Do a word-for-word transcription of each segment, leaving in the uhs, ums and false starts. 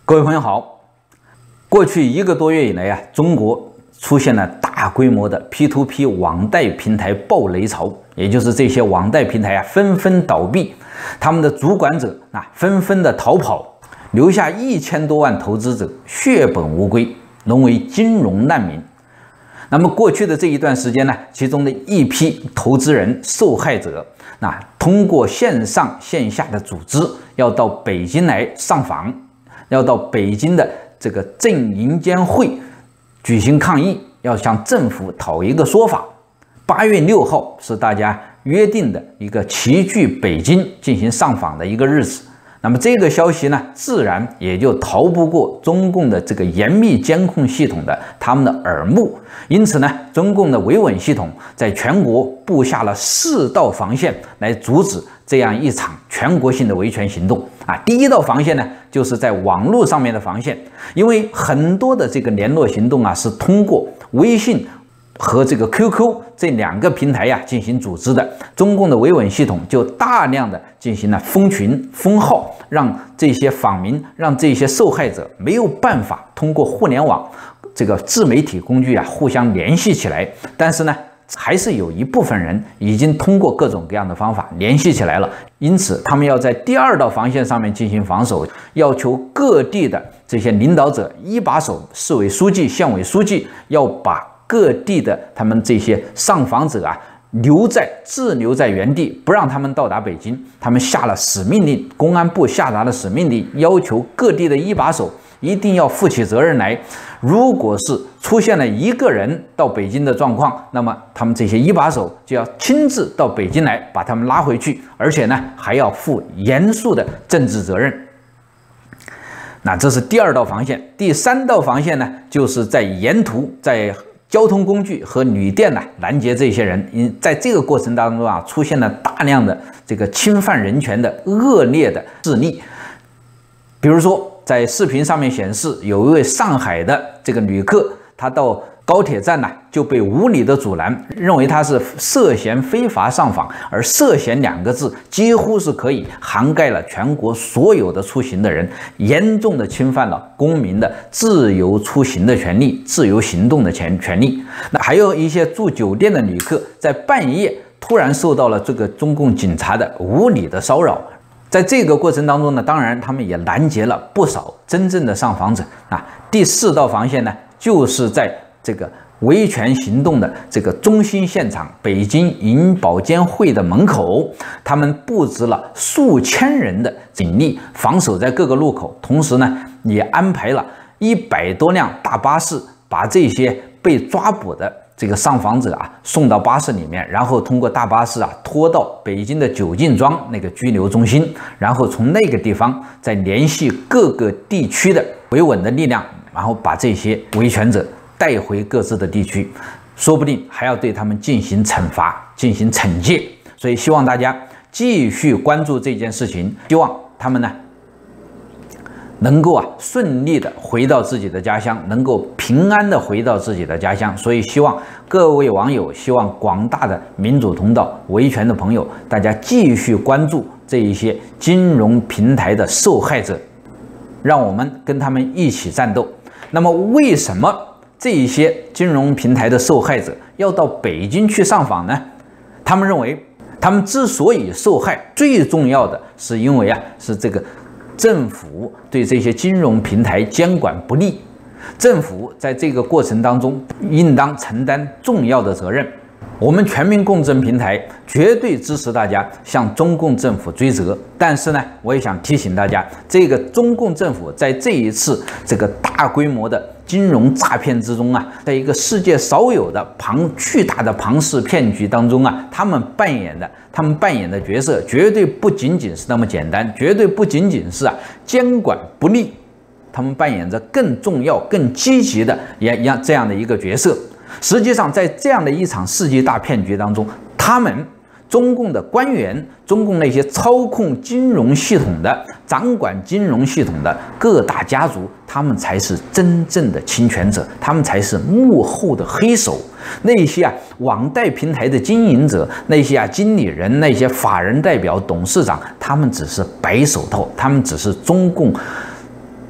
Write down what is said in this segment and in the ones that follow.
各位朋友好，过去一个多月以来啊，中国出现了大规模的 P to P 网贷平台暴雷潮，也就是这些网贷平台啊纷纷倒闭，他们的主管者啊纷纷的逃跑，留下一千多万投资者血本无归，沦为金融难民。那么过去的这一段时间呢，其中的一批投资人、受害者，那通过线上线下的组织，要到北京来上访，要到北京的这个证银监会举行抗议，要向政府讨一个说法。八月六号是大家约定的一个齐聚北京进行上访的一个日子。那么这个消息呢，自然也就逃不过中共的这个严密监控系统的他们的耳目。因此呢，中共的维稳系统在全国布下了四道防线，来阻止这样一场全国性的维权行动啊。第一道防线呢，就是在网络上面的防线，因为很多的这个联络行动啊，是通过微信和这个 Q Q 这两个平台呀、啊、进行组织的，中共的维稳系统就大量的进行了封群封号，让这些访民、让这些受害者没有办法通过互联网这个自媒体工具啊互相联系起来。但是呢，还是有一部分人已经通过各种各样的方法联系起来了，因此他们要在第二道防线上面进行防守，要求各地的这些领导者、一把手、市委书记、县委书记要把各地的他们这些上访者啊，留在滞留在原地，不让他们到达北京。他们下了死命令，公安部下达了死命令，要求各地的一把手一定要负起责任来。如果是出现了一个人到北京的状况，那么他们这些一把手就要亲自到北京来把他们拉回去，而且呢还要负严肃的政治责任。那这是第二道防线。第三道防线呢，就是在沿途在交通工具和旅店呢拦截这些人，因在这个过程当中啊，出现了大量的这个侵犯人权的恶劣的事例。比如说，在视频上面显示，有一位上海的这个旅客，他到高铁站呢就被无理的阻拦，认为他是涉嫌非法上访，而涉嫌两个字几乎是可以涵盖了全国所有的出行的人，严重的侵犯了公民的自由出行的权利、自由行动的权权利。那还有一些住酒店的旅客，在半夜突然受到了这个中共警察的无理的骚扰。在这个过程当中呢，当然他们也拦截了不少真正的上访者啊。第四道防线呢，就是在这个维权行动的这个中心现场，北京银保监会的门口，他们布置了数千人的警力防守在各个路口，同时呢，也安排了一百多辆大巴士，把这些被抓捕的这个上访者啊送到巴士里面，然后通过大巴士啊拖到北京的九敬庄那个拘留中心，然后从那个地方再联系各个地区的维稳的力量，然后把这些维权者带回各自的地区，说不定还要对他们进行惩罚、进行惩戒。所以希望大家继续关注这件事情，希望他们呢能够啊顺利的回到自己的家乡，能够平安的回到自己的家乡。所以希望各位网友，希望广大的民主同道、维权的朋友，大家继续关注这一些金融平台的受害者，让我们跟他们一起战斗。那么为什么这一些金融平台的受害者要到北京去上访呢？他们认为，他们之所以受害，最重要的是因为啊，是这个政府对这些金融平台监管不力，政府在这个过程当中应当承担重要的责任。我们全民共振平台绝对支持大家向中共政府追责，但是呢，我也想提醒大家，这个中共政府在这一次这个大规模的金融诈骗之中啊，在一个世界少有的庞巨大的庞氏骗局当中啊，他们扮演的他们扮演的角色绝对不仅仅是那么简单，绝对不仅仅是啊监管不力，他们扮演着更重要、更积极的也一样这样的一个角色。实际上，在这样的一场世纪大骗局当中，他们中共的官员、中共那些操控金融系统的、掌管金融系统的各大家族，他们才是真正的侵权者，他们才是幕后的黑手。那些啊网贷平台的经营者，那些啊经理人，那些法人代表、董事长，他们只是白手套，他们只是中共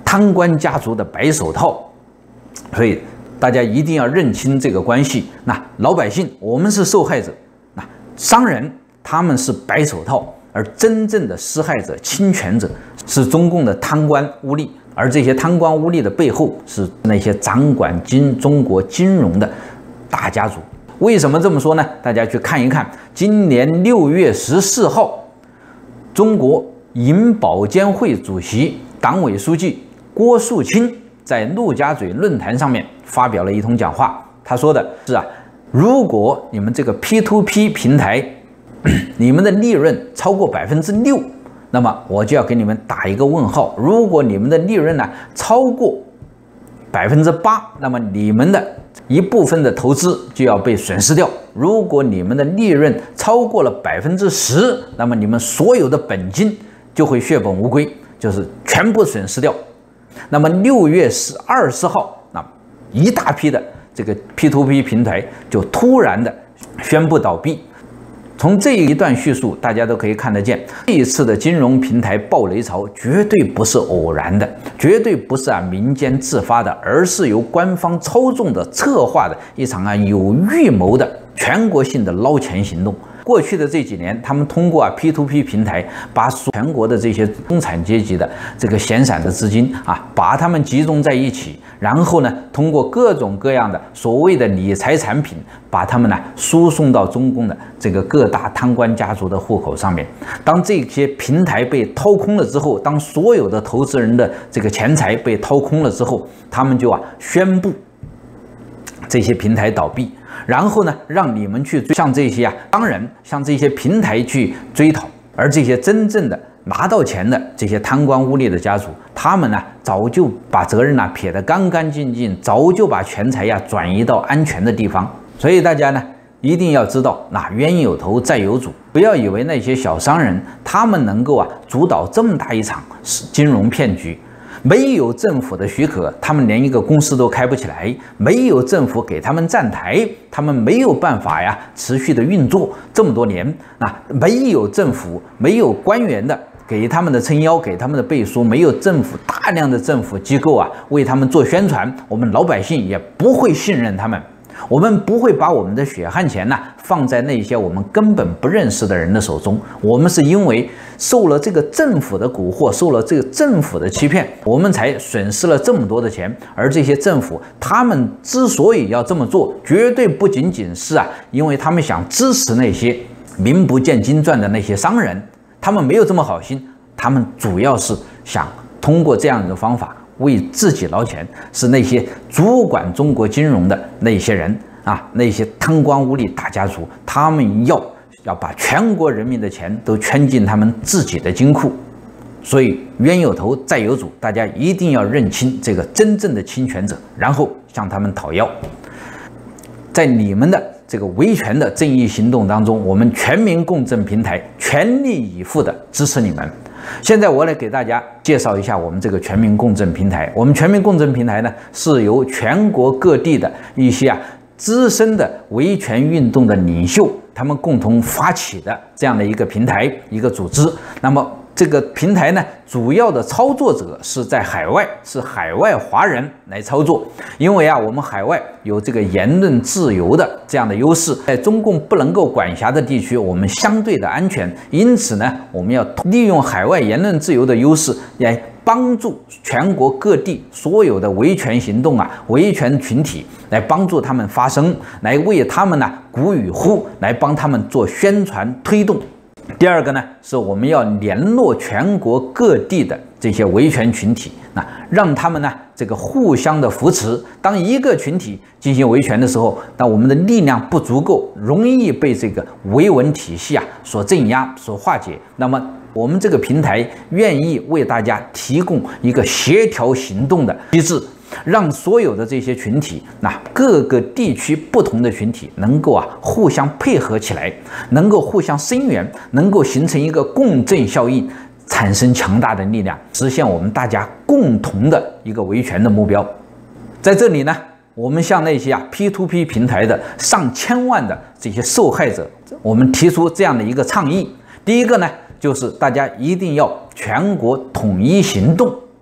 贪官家族的白手套。所以大家一定要认清这个关系。那老百姓我们是受害者，那商人他们是白手套，而真正的施害者、侵权者是中共的贪官污吏，而这些贪官污吏的背后是那些掌管金中国金融的大家族。为什么这么说呢？大家去看一看，今年六月十四号，中国银保监会主席、党委书记郭树清在陆家嘴论坛上面发表了一通讲话。他说的是啊，如果你们这个 P to P 平台，你们的利润超过百分之六，那么我就要给你们打一个问号。如果你们的利润呢超过百分之八，那么你们的一部分的投资就要被损失掉；如果你们的利润超过了百分之十，那么你们所有的本金就会血本无归，就是全部损失掉。那么六月十二十号，那一大批的这个 P to P 平台就突然的宣布倒闭。从这一段叙述，大家都可以看得见，这一次的金融平台暴雷潮绝对不是偶然的，绝对不是啊民间自发的，而是由官方操纵的、策划的一场啊有预谋的全国性的捞钱行动。过去的这几年，他们通过啊 P to P 平台，把全国的这些中产阶级的这个闲散的资金啊，把它们集中在一起，然后呢，通过各种各样的所谓的理财产品，把它们呢输送到中共的这个各大贪官家族的户口上面。当这些平台被掏空了之后，当所有的投资人的这个钱财被掏空了之后，他们就啊宣布这些平台倒闭。然后呢，让你们去向这些啊商人、向这些平台去追讨，而这些真正的拿到钱的这些贪官污吏的家族，他们呢早就把责任呢、啊、撇得干干净净，早就把钱财呀、啊、转移到安全的地方。所以大家呢一定要知道，那冤有头债有主，不要以为那些小商人他们能够啊主导这么大一场金融骗局。没有政府的许可，他们连一个公司都开不起来；没有政府给他们站台，他们没有办法呀持续的运作这么多年。啊，没有政府，没有官员的给他们的撑腰，给他们的背书，没有政府大量的政府机构啊为他们做宣传，我们老百姓也不会信任他们。我们不会把我们的血汗钱呢放在那些我们根本不认识的人的手中。我们是因为受了这个政府的蛊惑，受了这个政府的欺骗，我们才损失了这么多的钱。而这些政府他们之所以要这么做，绝对不仅仅是啊，因为他们想支持那些名不见经传的那些商人，他们没有这么好心，他们主要是想通过这样的方法为自己捞钱，是那些主管中国金融的那些人啊，那些贪官污吏大家族，他们要要把全国人民的钱都圈进他们自己的金库。所以冤有头债有主，大家一定要认清这个真正的侵权者，然后向他们讨要。在你们的这个维权的正义行动当中，我们全民共振平台全力以赴的支持你们。现在我来给大家介绍一下我们这个全民共振平台。我们全民共振平台呢，是由全国各地的一些啊资深的维权运动的领袖，他们共同发起的这样的一个平台、一个组织。那么这个平台呢，主要的操作者是在海外，是海外华人来操作。因为啊，我们海外有这个言论自由的这样的优势，在中共不能够管辖的地区，我们相对的安全。因此呢，我们要利用海外言论自由的优势，来帮助全国各地所有的维权行动啊、维权群体，来帮助他们发声，来为他们呢鼓与呼，来帮他们做宣传推动。第二个呢，是我们要联络全国各地的这些维权群体，那让他们呢这个互相的扶持。当一个群体进行维权的时候，那我们的力量不足够，容易被这个维稳体系啊所镇压、所化解。那么我们这个平台愿意为大家提供一个协调行动的机制，让所有的这些群体，那各个地区不同的群体能够啊互相配合起来，能够互相声援，能够形成一个共振效应，产生强大的力量，实现我们大家共同的一个维权的目标。在这里呢，我们向那些啊 P to P 平台的上千万的这些受害者，我们提出这样的一个倡议。第一个呢，就是大家一定要全国统一行动，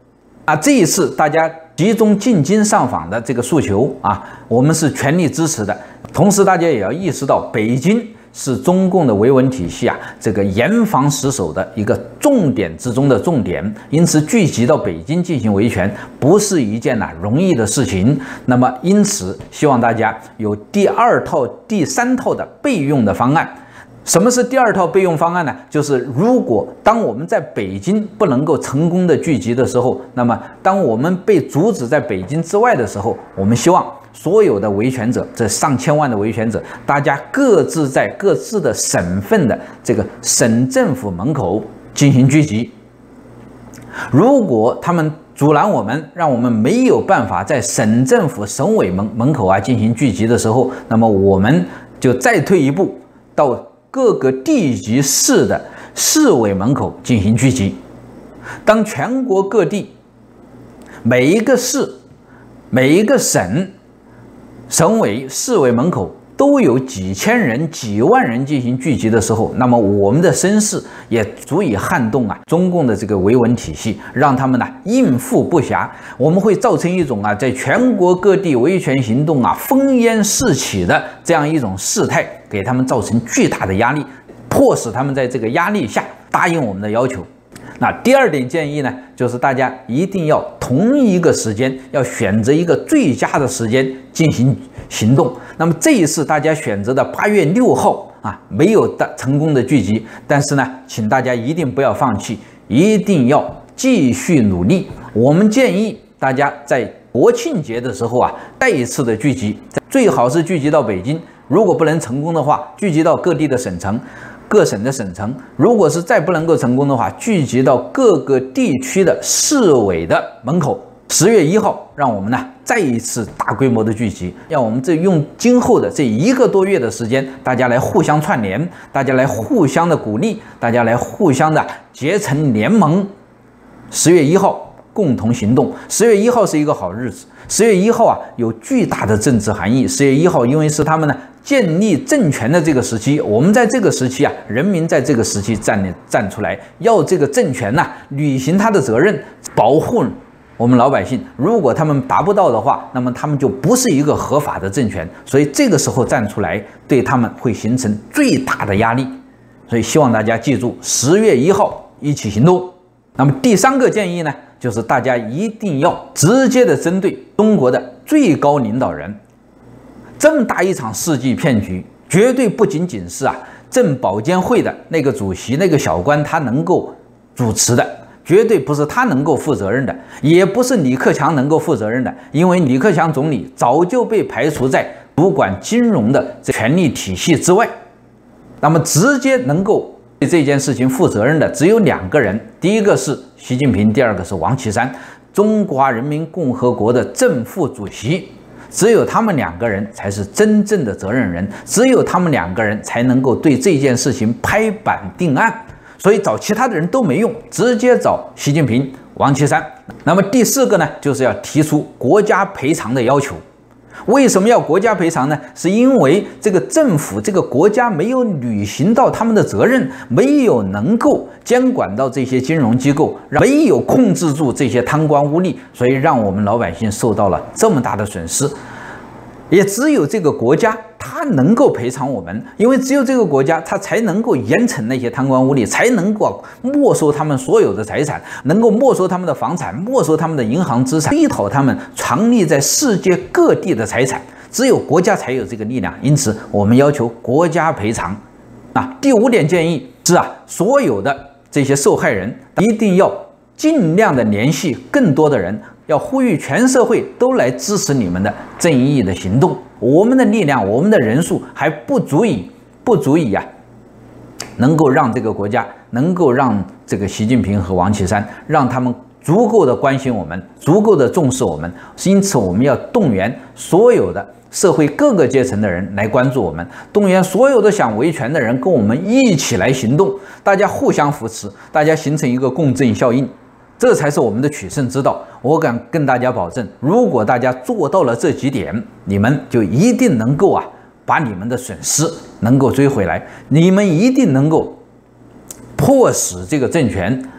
啊，这一次大家集中进京上访的这个诉求啊，我们是全力支持的。同时，大家也要意识到，北京是中共的维稳体系啊，这个严防死守的一个重点之中的重点。因此，聚集到北京进行维权，不是一件呢、啊、容易的事情。那么，因此希望大家有第二套、第三套的备用的方案。什么是第二套备用方案呢？就是如果当我们在北京不能够成功的聚集的时候，那么当我们被阻止在北京之外的时候，我们希望所有的维权者，这上千万的维权者，大家各自在各自的省份的这个省政府门口进行聚集。如果他们阻拦我们，让我们没有办法在省政府、省委门门口啊进行聚集的时候，那么我们就再退一步，到各个地级市的市委门口进行聚集。当全国各地每一个市、每一个省、省委、市委门口都有几千人、几万人进行聚集的时候，那么我们的声势也足以撼动啊中共的这个维稳体系，让他们呢应付不暇。我们会造成一种啊在全国各地维权行动啊烽烟四起的这样一种事态，给他们造成巨大的压力，迫使他们在这个压力下答应我们的要求。那第二点建议呢，就是大家一定要同一个时间，要选择一个最佳的时间进行行动。那么这一次大家选择的八月六号啊，没有的成功的聚集，但是呢，请大家一定不要放弃，一定要继续努力。我们建议大家在国庆节的时候啊，再一次的聚集，最好是聚集到北京。如果不能成功的话，聚集到各地的省城。各省的省城，如果是再不能够成功的话，聚集到各个地区的市委的门口。十月一号，让我们呢再一次大规模的聚集，让我们这用今后的这一个多月的时间，大家来互相串联，大家来互相的鼓励，大家来互相的结成联盟。十月一号共同行动。十月一号是一个好日子，十月一号啊有巨大的政治含义。十月一号因为是他们呢建立政权的这个时期，我们在这个时期啊，人民在这个时期站站出来，要这个政权呐、啊、履行他的责任，保护我们老百姓。如果他们达不到的话，那么他们就不是一个合法的政权。所以这个时候站出来，对他们会形成最大的压力。所以希望大家记住，十月一号一起行动。那么第三个建议呢，就是大家一定要直接的针对中国的最高领导人。这么大一场世纪骗局，绝对不仅仅是啊政保监会的那个主席、那个小官他能够主持的，绝对不是他能够负责任的，也不是李克强能够负责任的，因为李克强总理早就被排除在主管金融的权力体系之外。那么直接能够对这件事情负责任的只有两个人，第一个是习近平，第二个是王岐山，中华人民共和国的正副主席。只有他们两个人才是真正的责任人，只有他们两个人才能够对这件事情拍板定案。所以找其他的人都没用，直接找习近平、王岐山。那么第四个呢，就是要提出国家赔偿的要求。为什么要国家赔偿呢？是因为这个政府、这个国家没有履行到他们的责任，没有能够监管到这些金融机构，没有控制住这些贪官污吏，所以让我们老百姓受到了这么大的损失。也只有这个国家，它能够赔偿我们，因为只有这个国家，它才能够严惩那些贪官污吏，才能够没收他们所有的财产，能够没收他们的房产，没收他们的银行资产，追讨他们藏匿在世界各地的财产。只有国家才有这个力量，因此我们要求国家赔偿。啊，第五点建议是啊，所有的这些受害人一定要尽量的联系更多的人。要呼吁全社会都来支持你们的正义的行动。我们的力量，我们的人数还不足以，不足以呀、啊，能够让这个国家，能够让这个习近平和王岐山，让他们足够的关心我们，足够的重视我们。因此，我们要动员所有的社会各个阶层的人来关注我们，动员所有的想维权的人跟我们一起来行动，大家互相扶持，大家形成一个共振效应。这才是我们的取胜之道。我敢跟大家保证，如果大家做到了这几点，你们就一定能够啊，把你们的损失能够追回来，你们一定能够迫使这个政权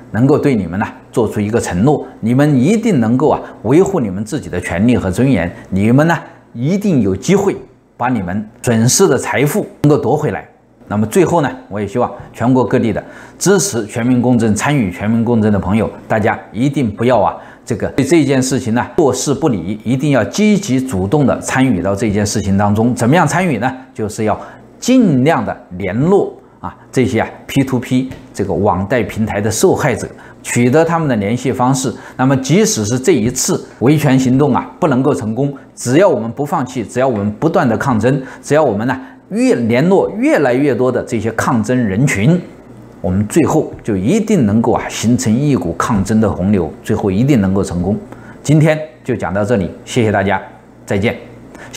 能够对你们呢做出一个承诺，你们一定能够啊维护你们自己的权利和尊严，你们呢一定有机会把你们损失的财富能够夺回来。那么最后呢，我也希望全国各地的支持全民公证、参与全民公证的朋友，大家一定不要啊这个对这件事情呢坐视不理，一定要积极主动的参与到这件事情当中。怎么样参与呢？就是要尽量的联络啊这些啊 P to P 这个网贷平台的受害者，取得他们的联系方式。那么即使是这一次维权行动啊不能够成功，只要我们不放弃，只要我们不断的抗争，只要我们呢越联络越来越多的这些抗争人群，我们最后就一定能够啊形成一股抗争的洪流，最后一定能够成功。今天就讲到这里，谢谢大家，再见。